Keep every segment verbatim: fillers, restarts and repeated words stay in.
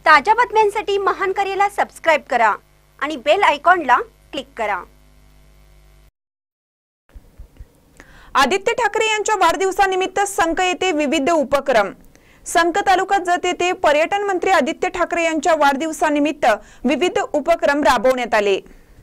ताज्या बातम्यांसाठी महान करेला सबस्क्राइब करा आणि बेल आयकॉनला क्लिक करा। आदित्य ठाकरे यांच्या वाढदिवसानिमित्त संक येथे विविध उपक्रम। संक तालुका जत येथे पर्यटन मंत्री आदित्य ठाकरे यांच्या वाढदिवसानिमित्त विविध उपक्रम राबवण्यात आले।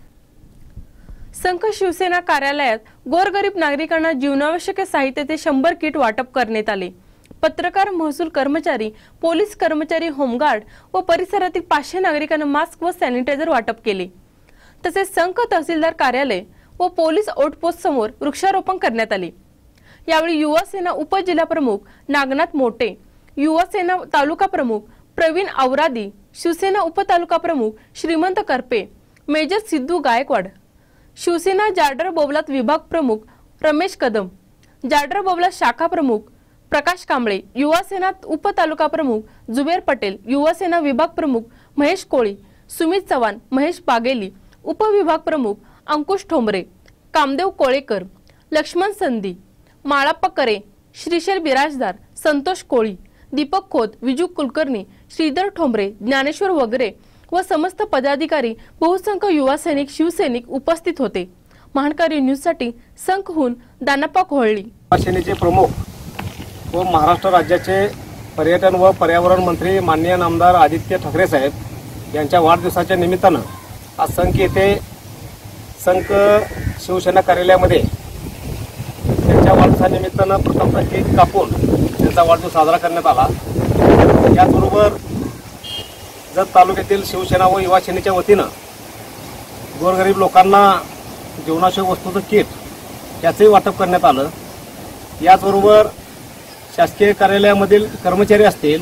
संक शिवसेना कार्यालयात गोरगरीब नागरिकांना जीवनावश्यक साहित्याचे शंभर किट वाटप करण्यात आले। पत्रकार, महसूल कर्मचारी, पोलीस कर्मचारी, होमगार्ड व परिसरातील पाचशे नागरिकांना मास्क व सॅनिटायझर वाटप केले। तसेच संक तहसीलदार कार्यालय व पोलीस आउटपोस्ट समोर वृक्षारोपण करण्यात आले। यावेळी युवा सेना उपजिल्हा प्रमुख नागनाथ मोटे, युवा सेना तालुका प्रमुख प्रवीण आवरादी, शिवसेना उपतालुका प्रमुख श्रीमंत करपे, मेजर सिद्धू गायकवाड, शिवसेना जाडर बोबलात विभाग प्रमुख रमेश कदम, जाडर बोबलात शाखा प्रमुख प्रकाश कांबळे, युवा सेना उपतालुका प्रमुख जुबेर पटेल, युवा सेना विभाग प्रमुख महेश कोळी, सुमित चव्हाण, महेश बागेली, उपविभाग प्रमुख अंकुश ठोंबरे, कामदेव कोळेकर, लक्ष्मण संधी, माळाप्पा करे, श्रीशैल बिराजदार, संतोष कोळी, दीपक खोत, विजू कुलकर्णी, श्रीधर ठोंबरे, ज्ञानेश्वर वगैरे व समस्त पदाधिकारी, बहुसंख्य युवा सैनिक, शिवसैनिक उपस्थित होते। महानकारी न्यूज साठी संकहून दानप्पा कोहळी। सेनेचे प्रमुख व महाराष्ट्र राज्याचे पर्यटन व पर्यावरण मंत्री माननीय नामदार आदित्य ठाकरे साहेब यांच्या वाढदिवसाच्या निमित्तानं आज संक येथे संक शिवसेना कार्यालयामध्ये त्यांच्या वाढदिवसानिमित्तानं प्रथमतः केक कापून त्यांचा वाढदिवस साजरा करण्यात आला। याचबरोबर जत तालुक्यातील शिवसेना व युवा सेनेच्या वतीनं गोरगरीब लोकांना जीवनावश्यक वस्तूचं किट याचंही वाटप करण्यात आलं। याचबरोबर शासकीय कार्यालयामधील कर्मचारी असतील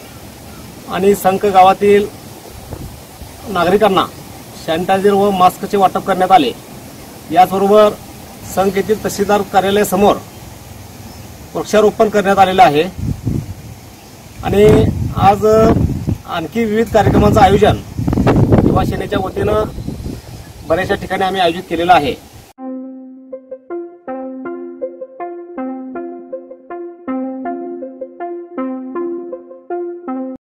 आणि संक गावातील नागरिकांना सॅनिटायझर व मास्कचे वाटप करण्यात आले। याचबरोबर संक येथील तहसीलदार कार्यालयासमोर वृक्षारोपण करण्यात आलेलं आहे आणि आज आणखी विविध कार्यक्रमांचं आयोजन युवा सेनेच्या वतीनं बऱ्याचशा ठिकाणी आम्ही आयोजित केलेलं आहे।